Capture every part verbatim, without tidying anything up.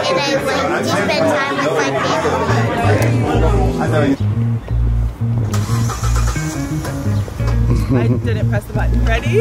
and I like to spend time with my family. I know you. I didn't press the button. Ready?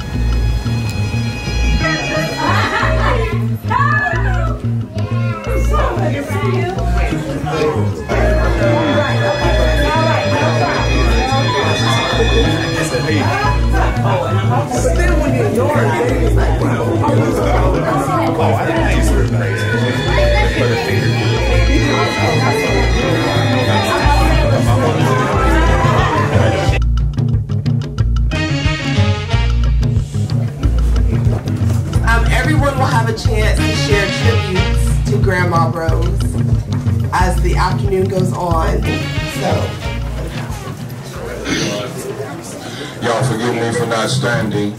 Everyone will have a chance to share tributes to Grandma Rose as the afternoon goes on. So, y'all forgive me for not standing.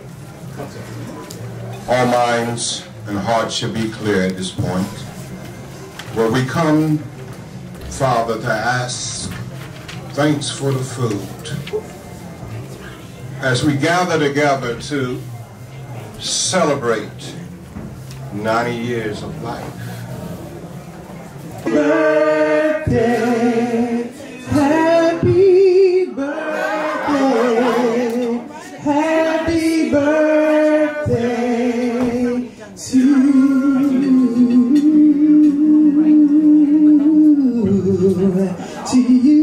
All minds and hearts should be clear at this point. Where we come, Father, to ask thanks for the food. As we gather together to celebrate ninety years of life. Birthday, happy birthday, happy birthday to you, to you.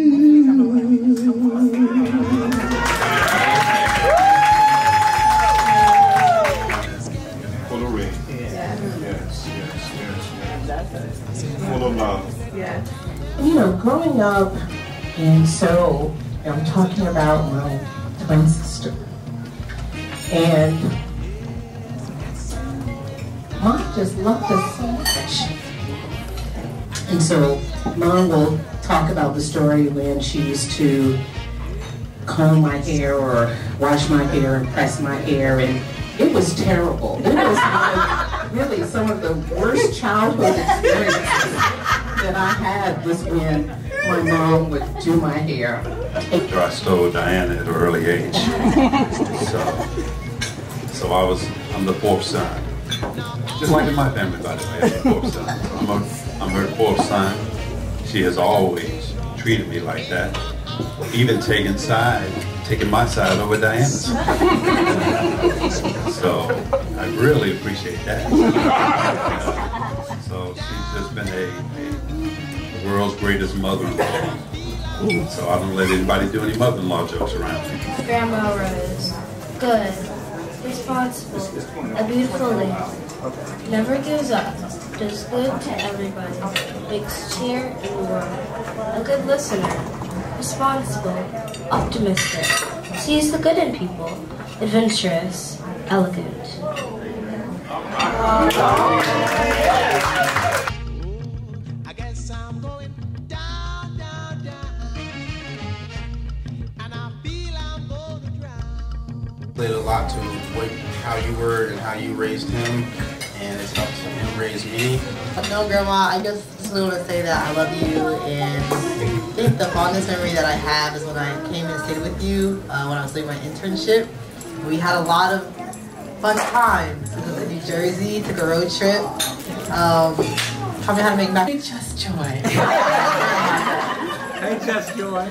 You know, growing up in Seoul, I'm talking about my twin sister, and Mom just loved us so much. And so Mom will talk about the story when she used to comb my hair or wash my hair and press my hair, and it was terrible. It was like, really some of the worst childhood experiences that I had was when my mom would do my hair. After I stole Diana at an early age. So, so I was, I'm the fourth son. Just like in my family, by the way, I'm the fourth son. So I'm, a, I'm her fourth son. She has always treated me like that. Even taking side, taking my side over Diana's. So I really appreciate that. So she's just been a, a the world's greatest mother-in-law. So I don't let anybody do any mother-in-law jokes around me. Grandma Rose, good, responsible, a beautiful lady, never gives up, does good to everybody, makes cheer and warm, a good listener, responsible, optimistic, sees the good in people, adventurous, elegant. Played a lot to what, how you were and how you raised him, and it's helped him raise me. no, Grandma, I just, just want to say that I love you, and I think the fondest memory that I have is when I came and stayed with you uh, when I was doing my internship. We had a lot of fun times. We went to New Jersey, took a road trip. Um, taught me how to make mac. Just joy. Hey, Just Joy.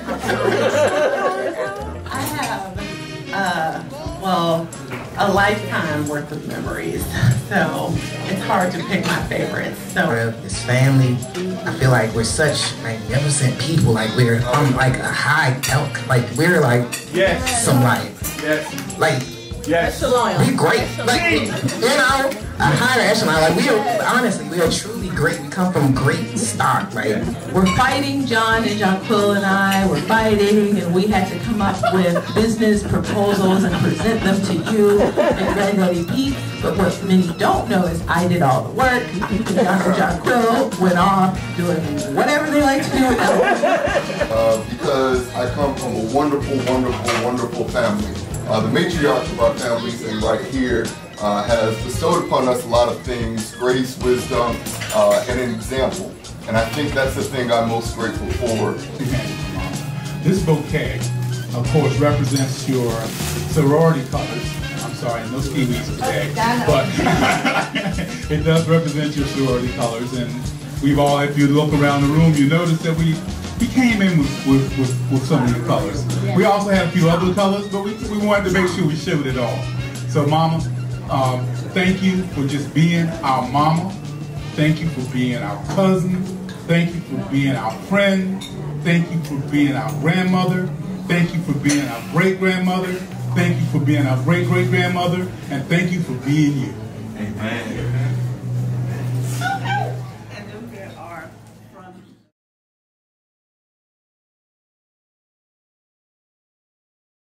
I have. Uh, well, a lifetime worth of memories, so it's hard to pick my favorites. So his family, I feel like we're such magnificent people. Like we're from like a high elk. Like we're like yes. some like yes. like yes. we great. Like you know, a higher echelon. Like we are honestly, we are truly great. We come from great stock. Like we're fighting, John and Jonquil and I, we're fighting, and we had to come up with business proposals and present them to you and Red Ready Beat. But what many don't know is I did all the work, and John and Jonquil went off doing whatever they like to do with them. Uh, because I come from a wonderful, wonderful, wonderful family. Uh, the matriarch of our family, sitting right here, uh, has bestowed upon us a lot of things, grace, wisdom, uh, and an example. And I think that's the thing I'm most grateful for. This bouquet, of course, represents your sorority colors. I'm sorry, no ski weeks today. But it does represent your sorority colors, and we've all, if you look around the room, you notice that we we came in with, with, with, with so many colors. We also had a few other colors, but we, we wanted to make sure we showed it all. So Mama, um, thank you for just being our mama. Thank you for being our cousin. Thank you for being our friend. Thank you for being our grandmother. Thank you for being our great-grandmother. Thank you for being our great-great-grandmother. And thank you for being you. Amen.